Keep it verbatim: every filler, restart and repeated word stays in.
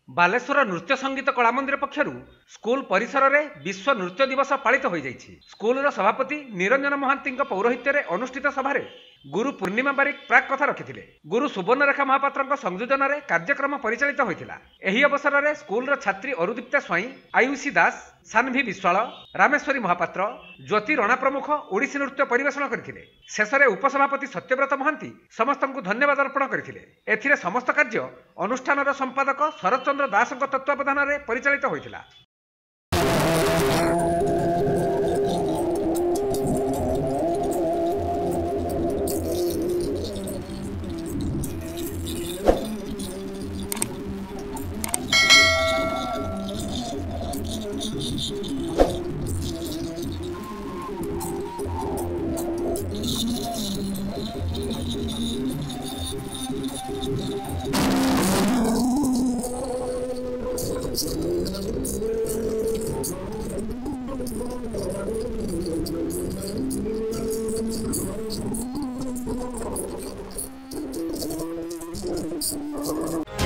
बालेश्वर नृत्य संगीत कला मंदिर पक्षर स्कूल परिसर में विश्व नृत्य दिवस पालित हो जाइछि। स्कूल सभापति निरंजन महांती पौरोहित्य अनुष्ठित सभारे गुरु पूर्णिमा बारिक प्राक कथा रखिथिले। गुरु सुवर्णरेखा महापात्र संयोजन में कार्यक्रम परिचालित होइथिला। एही अवसर में स्कूल छात्री अरुदीप्ता स्वाई, आयुषी दास, सान्वी विश्वाल, रामेश्वरी महापात्र, ज्योति रणा प्रमुख ओडिसी नृत्य परिवेषण करथिले। शेष में उपसभापति सत्यव्रत महांती समस्त को धन्यवाद अर्पण करथिले। एथिरे समस्त कार्य अनुष्ठान संपादक शरद चंद्र दास तत्वावधान में परिचालित होइथिला। Oh,